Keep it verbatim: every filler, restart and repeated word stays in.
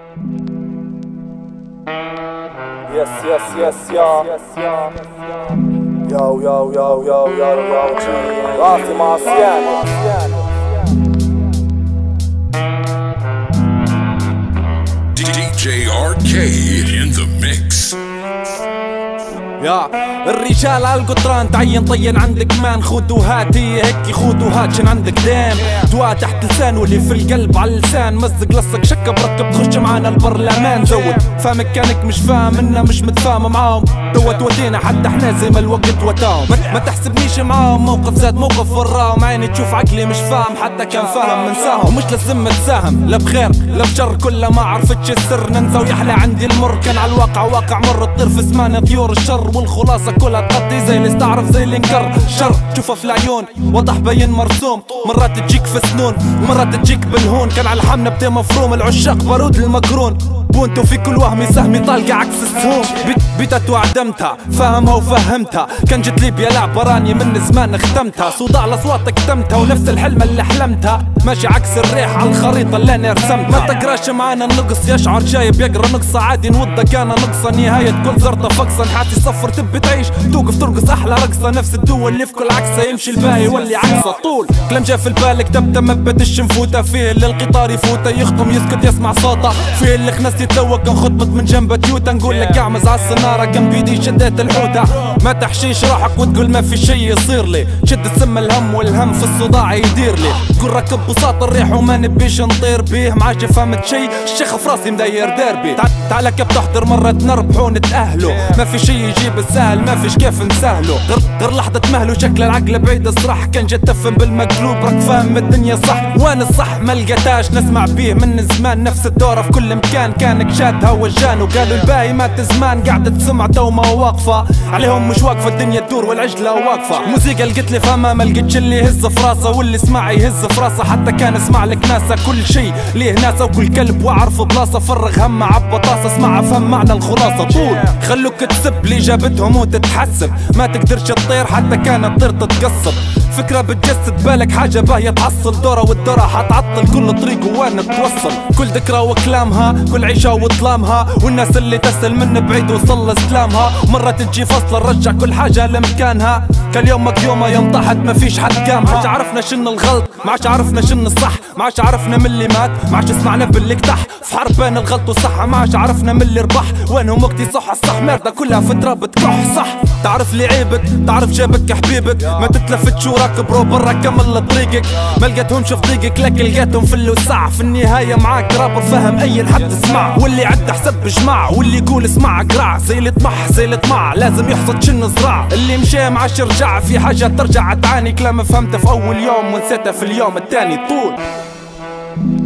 Yes, yes, yes, yeah. Yo, yo, yo, yo, yo, yo, G. راسي معصيان. D J R K in the mix. يا الرجال عالقطران تعين طين عندك مان خود وهاتي هيك خود وهات شن عندك دام دواء تحت لسان واللي في القلب على اللسان مزق لصق شكة بركب تخش معانا البرلمان زود فاهمك كانك مش فاهم انا مش متفاهم معاهم دوت ودينا حتى احنا زي ما الوقت وتاهم ما تحسبنيش معاهم موقف زاد موقف وراهم عيني تشوف عقلي مش فاهم حتى كان فاهم منساهم ومش لازم تساهم لا بخير لا بشر كل ما عرفتش السر ننسى ويحلى عندي المر كان على الواقع واقع مر الطير في زمان طيور الشر والخلاصة كلها تغطي زي اللي استعرف زي اللي انكر شر تشوفها في العيون واضح بين مرسوم مرات تجيك في سنون ومرات تجيك بالهون كان على الحمنة بتي مفروم العشاق بارود المقرون بونتو في كل وهمي سهمي طالقة عكس السهوم بيتت وعدمتها فاهمها وفهمتها كان جت لي بيلعب براني من زمان ختمتها صداع الاصوات كتمتها ونفس الحلم اللي حلمتها ماشي عكس الريح على الخريطة اللي انا رسمتها ما تقراش معانا النقص يشعر جايب يقرا نقصة عادي نوضة كان نقصة نهاية كل زرطة فقصة نحاتي صفر تبي تعيش توقف ترقص احلى رقصة نفس الدول اللي في كل عكسة يمشي الباقي واللي عكسة طول كلام جا في البال كتبت مبتش نفوته فيه اللي القطار يفوته يخطم يسكت يسمع صوته فيه اللي خنست يتلوق انخطبت من جنب تيوتا نقول لك اعمز على السنارة كان بيدي شديت الحوتة ما تحشيش روحك وتقول ما في شي يصير لي شد السم الهم والهم في الصداع يدير لي تقول ركب بساط الريح وما نبيش نطير بيه ما عادش فهمت شي الشيخ في راسي مداير ديربي تعال كيف تحضر مرة نربحو نتأهلوا ما في شي يجيب السهل ما فيش كيف نسهلو غير غير لحظة مهلو شكل العقل بعيد الصراح كان جا تفهم بالمقلوب راك فاهم الدنيا صح وين الصح ما لقيتاش نسمع بيه من زمان نفس الدورة في كل مكان كانك شادها وجان وقالوا الباقي مات زمان قاعدة تسمع دوما واقفة عليهم مش واقفة الدنيا تدور والعجلة واقفة موسيقى لقيت لي فما ما لقيتش اللي يهز في راسه واللي سمع يهز في راسه حتى كان اسمع لك ناسه كل شي ليه ناسه وكل كلب واعرف بلاصة فرغ هم عبى طاسة اسمع افهم معنى الخلاصة طول خلوك تسب اللي جابتهم وتتحسب ما تقدرش تطير حتى كانت تطير تتقصب فكرة بتجسد بالك حاجة باهية تعصل دورة والدورة حتعطل كل طريق وين توصل كل ذكرى وكلامها كل عيشة وظلامها والناس اللي تسأل من بعيد وصل اسلامها مرة تجي فصل نرجع كل حاجة لمكانها كان يومك يومها يوم طاحت ما فيش حد قامها ما عادش عرفنا شن الغلط ما عادش عرفنا شن الصح ما عادش عرفنا من اللي مات ما عادش سمعنا باللي اكتح في حرب بين الغلط والصح ما عادش عرفنا من اللي ربح وينهم وقتي صح الصح مردة كلها فترة بتكح صح تعرف لي عيبك تعرف جابك حبيبك ما تتلفت شو راكب رو برا كمل طريقك ما لقيتهمش في ضيقك لكن لقيتهم في الوسع في النهاية معاك رابر فهم اي حد اسمع واللي عد حسب جماع واللي يقول اسمع قراع زي اللي طمح زي اللي طمع لازم يحصد شن زراع اللي مشى معاش رجع في حاجة ترجع تعاني كلام فهمته في اول يوم ونسيته في اليوم التاني طول